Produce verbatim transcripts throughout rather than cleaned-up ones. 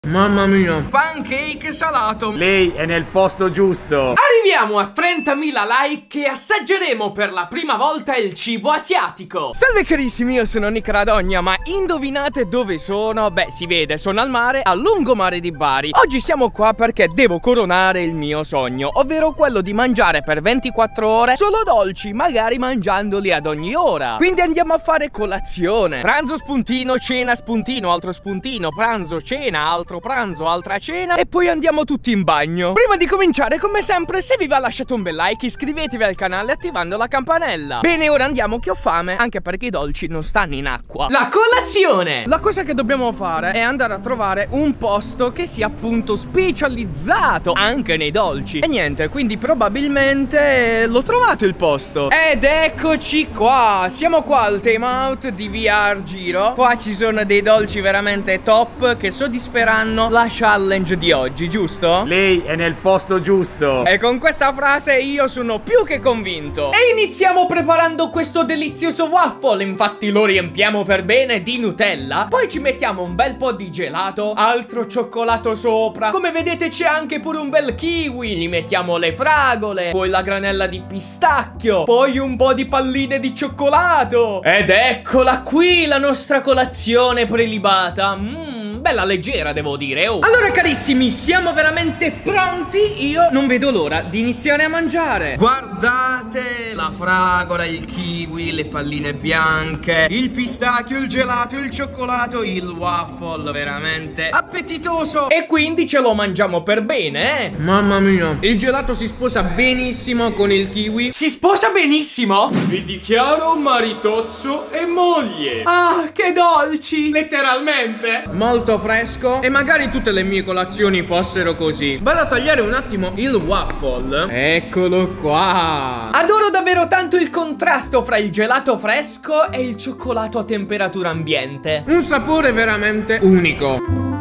Mamma mia. Pancake salato. Lei è nel posto giusto. Arriviamo a trentamila like e assaggeremo per la prima volta il cibo asiatico. Salve carissimi, io sono Nick Radogna, ma indovinate dove sono? Beh, si vede, sono al mare, a lungomare di Bari. Oggi siamo qua perché devo coronare il mio sogno, ovvero quello di mangiare per ventiquattro ore solo dolci, magari mangiandoli ad ogni ora. Quindi andiamo a fare colazione. Pranzo, spuntino, cena, spuntino, altro spuntino, pranzo, cena, altro pranzo, altra cena e poi andiamo tutti in bagno. Prima di cominciare, come sempre, se vi va lasciate un bel like, iscrivetevi al canale attivando la campanella. Bene, ora andiamo che ho fame, anche perché i dolci non stanno in acqua. La colazione! La cosa che dobbiamo fare è andare a trovare un posto che sia appunto specializzato anche nei dolci. E niente, quindi probabilmente l'ho trovato il posto. Ed eccoci qua. Siamo qua al Time Out di via Argiro. Qua ci sono dei dolci veramente top che soddisferanno la challenge di oggi, giusto? Lei è nel posto giusto. E con questa frase io sono più che convinto. E iniziamo preparando questo delizioso waffle. Infatti lo riempiamo per bene di Nutella. Poi ci mettiamo un bel po' di gelato, altro cioccolato sopra. Come vedete c'è anche pure un bel kiwi. Gli mettiamo le fragole, poi la granella di pistacchio, poi un po' di palline di cioccolato. Ed eccola qui la nostra colazione prelibata. Mmm, bella leggera devo dire. Oh. Allora carissimi, siamo veramente pronti? Io non vedo l'ora di iniziare a mangiare. Guardate la fragola, il kiwi, le palline bianche, il pistacchio, il gelato, il cioccolato, il waffle. Veramente appetitoso. E quindi ce lo mangiamo per bene, eh? Mamma mia. Il gelato si sposa benissimo con il kiwi. Si sposa benissimo? Vi dichiaro maritozzo e moglie. Ah, che dolci. Letteralmente. Molto fresco. E magari tutte le mie colazioni fossero così. Vado a tagliare un attimo il waffle. Eccolo qua. Adoro davvero tanto il contrasto fra il gelato fresco e il cioccolato a temperatura ambiente. Un sapore veramente unico.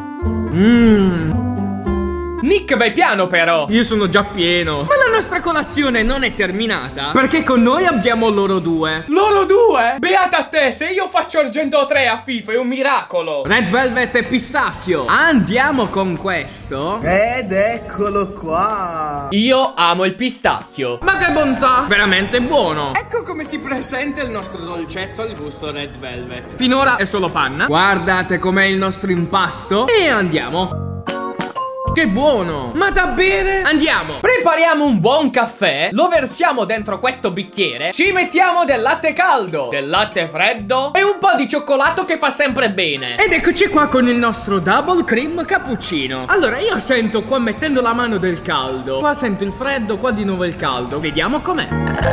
Mmm. Nick, vai piano però. Io sono già pieno. Ma la nostra colazione non è terminata, perché con noi abbiamo loro due. Loro due? Beata a te, se io faccio argento tre a FIFA è un miracolo. Red Velvet e pistacchio. Andiamo con questo. Ed eccolo qua. Io amo il pistacchio. Ma che bontà. Veramente buono. Ecco come si presenta il nostro dolcetto al gusto Red Velvet. Finora è solo panna. Guardate com'è il nostro impasto. E andiamo. Che buono! Ma da bere? Andiamo! Prepariamo un buon caffè, lo versiamo dentro questo bicchiere, ci mettiamo del latte caldo, del latte freddo e un po' di cioccolato che fa sempre bene. Ed eccoci qua con il nostro double cream cappuccino. Allora io sento qua, mettendo la mano, del caldo. Qua sento il freddo, qua di nuovo il caldo. Vediamo com'è.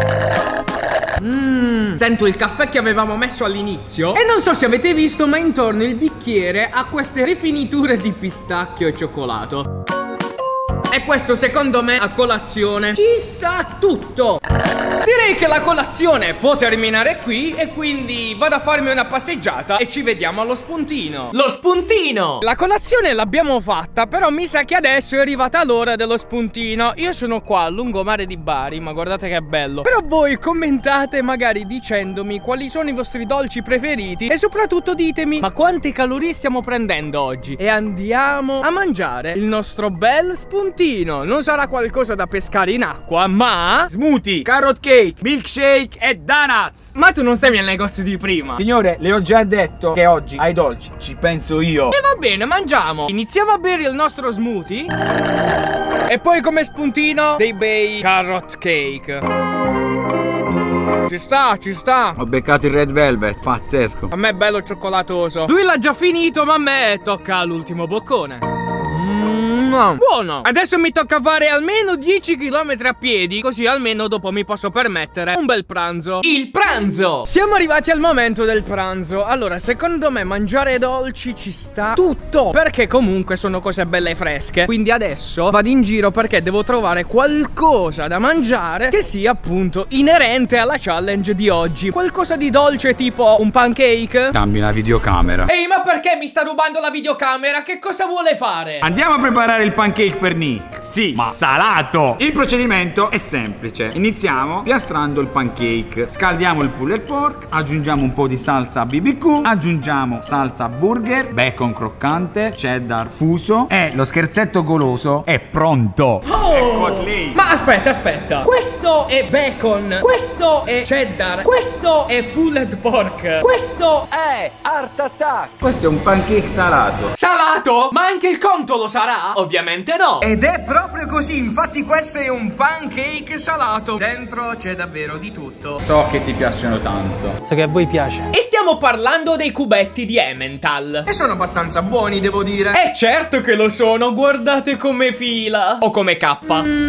Mmm, sento il caffè che avevamo messo all'inizio. E non so se avete visto, ma intorno il bicchiere ha queste rifiniture di pistacchio e cioccolato. E questo secondo me a colazione ci sta tutto. Direi che la colazione può terminare qui e quindi vado a farmi una passeggiata e ci vediamo allo spuntino. Lo spuntino! La colazione l'abbiamo fatta, però mi sa che adesso è arrivata l'ora dello spuntino. Io sono qua a lungomare di Bari, ma guardate che bello. Però voi commentate magari dicendomi quali sono i vostri dolci preferiti e soprattutto ditemi ma quante calorie stiamo prendendo oggi. E andiamo a mangiare il nostro bel spuntino. Non sarà qualcosa da pescare in acqua, ma smoothie, carrot cake, milkshake e donuts. Ma tu non stavi al negozio di prima? Signore, le ho già detto che oggi ai dolci ci penso io. E va bene, mangiamo. Iniziamo a bere il nostro smoothie e poi come spuntino dei bei carrot cake. Ci sta, ci sta. Ho beccato il Red Velvet, pazzesco. A me è bello cioccolatoso. Lui l'ha già finito, ma a me tocca l'ultimo boccone. Buono. Adesso mi tocca fare almeno dieci chilometri a piedi, così almeno dopo mi posso permettere un bel pranzo. Il pranzo. Siamo arrivati al momento del pranzo. Allora, secondo me mangiare dolci ci sta tutto, perché comunque sono cose belle e fresche. Quindi adesso vado in giro perché devo trovare qualcosa da mangiare che sia appunto inerente alla challenge di oggi. Qualcosa di dolce tipo un pancake. Cambi una videocamera. Ehi, ma perché mi sta rubando la videocamera? Che cosa vuole fare? Andiamo a preparare preparare il pancake per Nick. Sì, ma salato. Il procedimento è semplice. Iniziamo piastrando il pancake. Scaldiamo il pulled pork, aggiungiamo un po' di salsa B B Q, aggiungiamo salsa burger, bacon croccante, cheddar fuso e lo scherzetto goloso è pronto. Oh! Ecco a lei. Ma aspetta, aspetta. Questo è bacon, questo è cheddar, questo è pulled pork, questo è Art Attack. Questo è un pancake salato. Salato? Ma anche il conto lo sarà? Ovviamente no. Ed è proprio così, infatti questo è un pancake salato. Dentro c'è davvero di tutto. So che ti piacciono tanto. So che a voi piace. E stiamo parlando dei cubetti di Emmental. E sono abbastanza buoni, devo dire. Eh certo che lo sono, guardate come fila. O come K.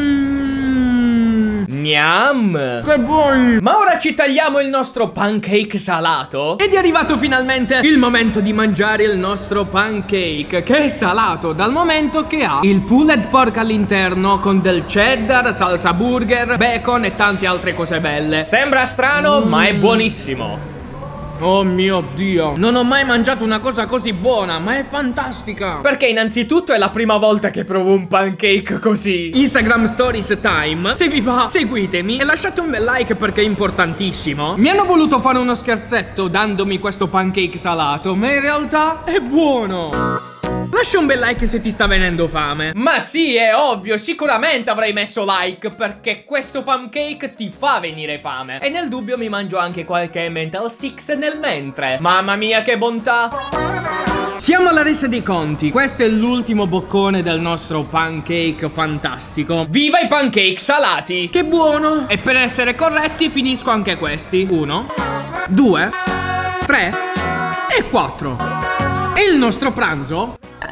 Mmm. Gnam. Che buoni. Ma ora ci tagliamo il nostro pancake salato. Ed è arrivato finalmente il momento di mangiare il nostro pancake, che è salato dal momento che ha il pulled pork all'interno con del cheddar, salsa burger, bacon e tante altre cose belle. Sembra strano, mm. ma è buonissimo. Oh mio Dio, non ho mai mangiato una cosa così buona, ma è fantastica. Perché innanzitutto è la prima volta che provo un pancake così. Instagram Stories Time. Se vi va, seguitemi e lasciate un bel like perché è importantissimo. Mi hanno voluto fare uno scherzetto dandomi questo pancake salato, ma in realtà è buono. Lascia un bel like se ti sta venendo fame. Ma sì, è ovvio, sicuramente avrei messo like perché questo pancake ti fa venire fame. E nel dubbio mi mangio anche qualche Emmental Sticks nel mentre. Mamma mia, che bontà! Siamo alla resa dei conti. Questo è l'ultimo boccone del nostro pancake fantastico. Viva i pancake salati! Che buono! E per essere corretti finisco anche questi. Uno, due, tre e quattro. E il nostro pranzo?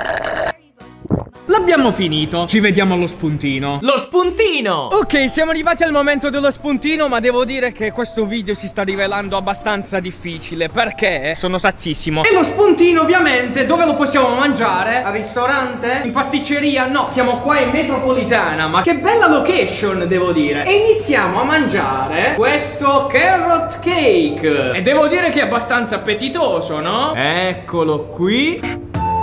L'abbiamo finito. Ci vediamo allo spuntino. Lo spuntino! Ok, siamo arrivati al momento dello spuntino, ma devo dire che questo video si sta rivelando abbastanza difficile perché sono sazzissimo. E lo spuntino ovviamente dove lo possiamo mangiare? Al ristorante? In pasticceria? No, siamo qua in metropolitana. Ma che bella location, devo dire. E iniziamo a mangiare questo carrot cake. E devo dire che è abbastanza appetitoso, no? Eccolo qui.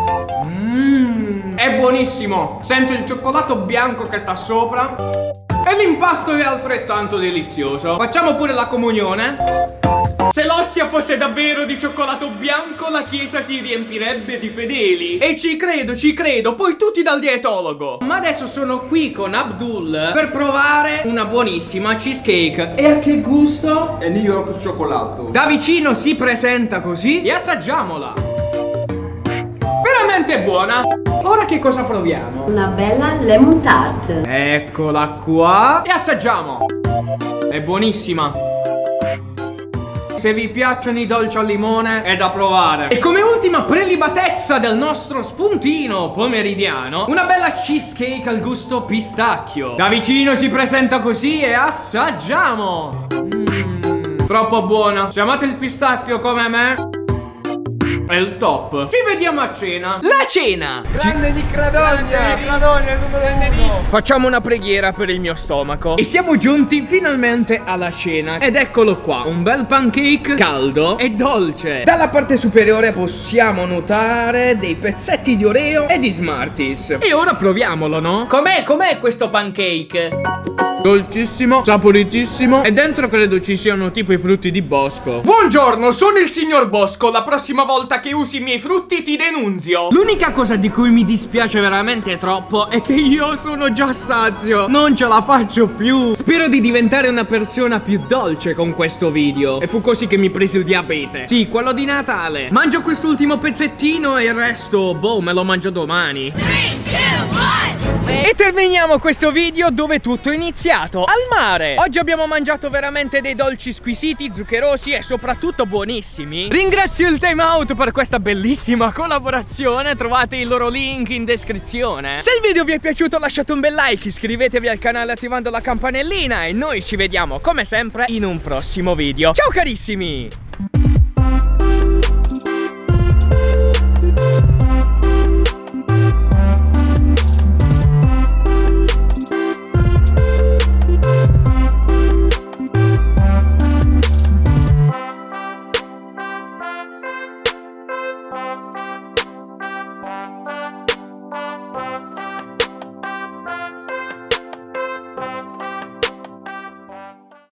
Mmm, è buonissimo. Sento il cioccolato bianco che sta sopra. E l'impasto è altrettanto delizioso. Facciamo pure la comunione. Se l'ostia fosse davvero di cioccolato bianco, la chiesa si riempirebbe di fedeli. E ci credo, ci credo, poi tutti dal dietologo. Ma adesso sono qui con Abdul per provare una buonissima cheesecake. E a che gusto? È New York cioccolato. Da vicino si presenta così e assaggiamola. Veramente buona. Ora che cosa proviamo? Una bella lemon tart. Eccola qua. E assaggiamo. È buonissima. Se vi piacciono i dolci al limone è da provare. E come ultima prelibatezza del nostro spuntino pomeridiano, una bella cheesecake al gusto pistacchio. Da vicino si presenta così e assaggiamo. mm, Troppo buona. Se amate il pistacchio come me, è il top. Ci vediamo a cena. La cena! Grande di Cradogna. Cradogna, numero uno. Facciamo una preghiera per il mio stomaco. E siamo giunti finalmente alla cena. Ed eccolo qua, un bel pancake caldo e dolce. Dalla parte superiore possiamo notare dei pezzetti di Oreo e di Smarties. E ora proviamolo, no? Com'è, com'è questo pancake? Dolcissimo, saporitissimo. E dentro credo ci siano tipo i frutti di bosco. Buongiorno, sono il signor Bosco. La prossima volta che usi i miei frutti ti denunzio. L'unica cosa di cui mi dispiace veramente troppo è che io sono già sazio. Non ce la faccio più. Spero di diventare una persona più dolce con questo video. E fu così che mi presi il diabete. Sì, quello di Natale. Mangio quest'ultimo pezzettino e il resto, boh, me lo mangio domani. E terminiamo questo video dove tutto è iniziato, al mare. Oggi abbiamo mangiato veramente dei dolci squisiti, zuccherosi e soprattutto buonissimi. Ringrazio il Time Out per questa bellissima collaborazione. Trovate il loro link in descrizione. Se il video vi è piaciuto lasciate un bel like, iscrivetevi al canale attivando la campanellina e noi ci vediamo come sempre in un prossimo video. Ciao carissimi!